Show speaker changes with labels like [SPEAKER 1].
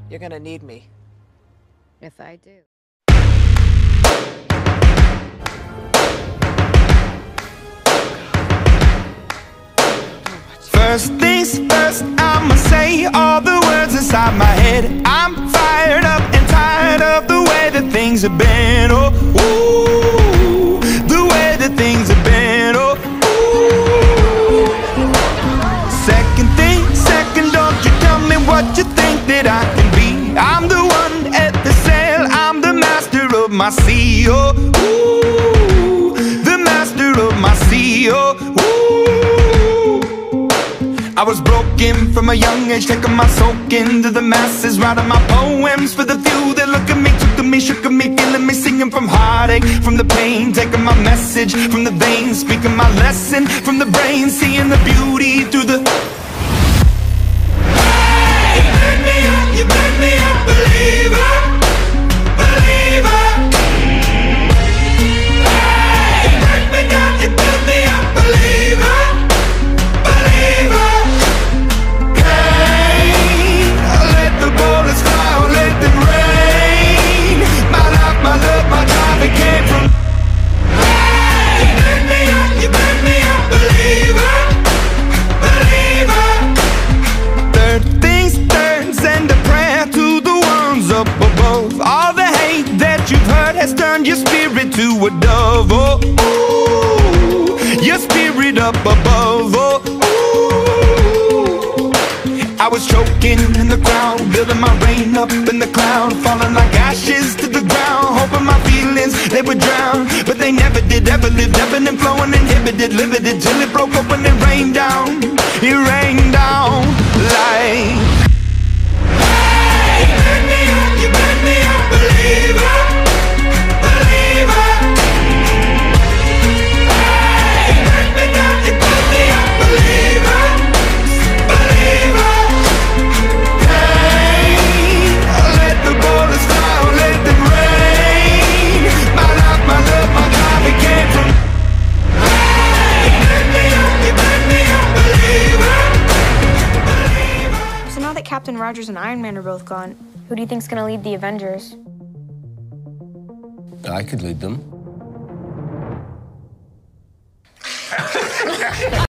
[SPEAKER 1] You're gonna need me.
[SPEAKER 2] If I do.
[SPEAKER 3] First things first, I'ma say all the words inside my head. I'm fired up and tired of the way that things have been. Oh, ooh, the way that things have been. Oh, ooh. Second thing, second, don't you tell me what you think that I can be. I'm the one at the sail, I'm the master of my sea. Oh, ooh, the master of my sea. Oh, ooh. I was broken from a young age, taking my soak into the masses, writing my poems for the few that look at me, took to me, shook at me, feeling me, singing from heartache, from the pain, taking my message from the veins, speaking my lesson from the brain, seeing the beauty through the... Hey, you made me a believer, believer. Hey, you break me down, you build me a believer, believer. Turn your spirit to a dove, oh, ooh, your spirit up above, oh, ooh. I was choking in the ground, building my rain up in the cloud, falling like ashes to the ground, hoping my feelings, they would drown, but they never did, ever lived, ebbing and flowing, inhibited, limited, till it broke up when it rained down like... Hey, you made me a believer.
[SPEAKER 4] Captain Rogers and Iron Man are both gone. Who do you think's gonna lead the Avengers?
[SPEAKER 5] I could lead them.